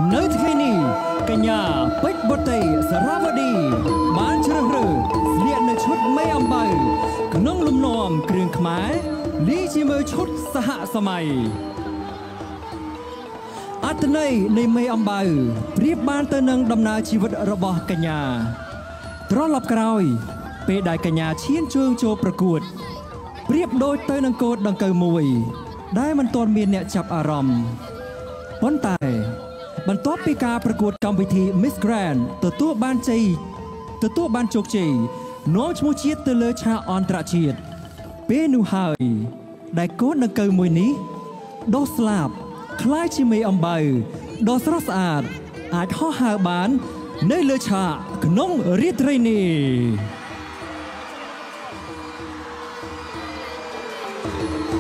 នៅថ្ងៃនេះកញ្ញាពេជ្របុត្រីសារ៉ាវឌីបានជ្រើសរើសស្លៀកនៅឈុតមេអំបៅក្នុងលំនាំគ្រឿងខ្មែរនេះជាមួយឈុតសហសម័យអត្ថន័យនៃមេអំបៅប្រៀបបានទៅនឹងដំណើរជីវិតរបស់កញ្ញាត្រឡប់ក្រោយពេលដែលកញ្ញាឈានជើងចូលប្រកួតប្រៀបដូចទៅនឹងកូនដង្កូវមួយដែលមិនទាន់មានអ្នកចាប់អារម្មណ៍ប៉ុន្តែបន្ទាប់ពីការប្រកួតកម្មវិធី Miss Grand ទទួលបានជោគជ័យនាំឈ្មោះជាតិទៅលើឆាកអន្តរជាតិពេលនោះហើយដែលកូនដង្កូវមួយនេះដុះស្លាប់คล้ายជាមេអំបៅដ៏ស្រស់ស្អាតអាចហោះហើរបាននៅលើឆាកក្នុងរាត្រីនេះ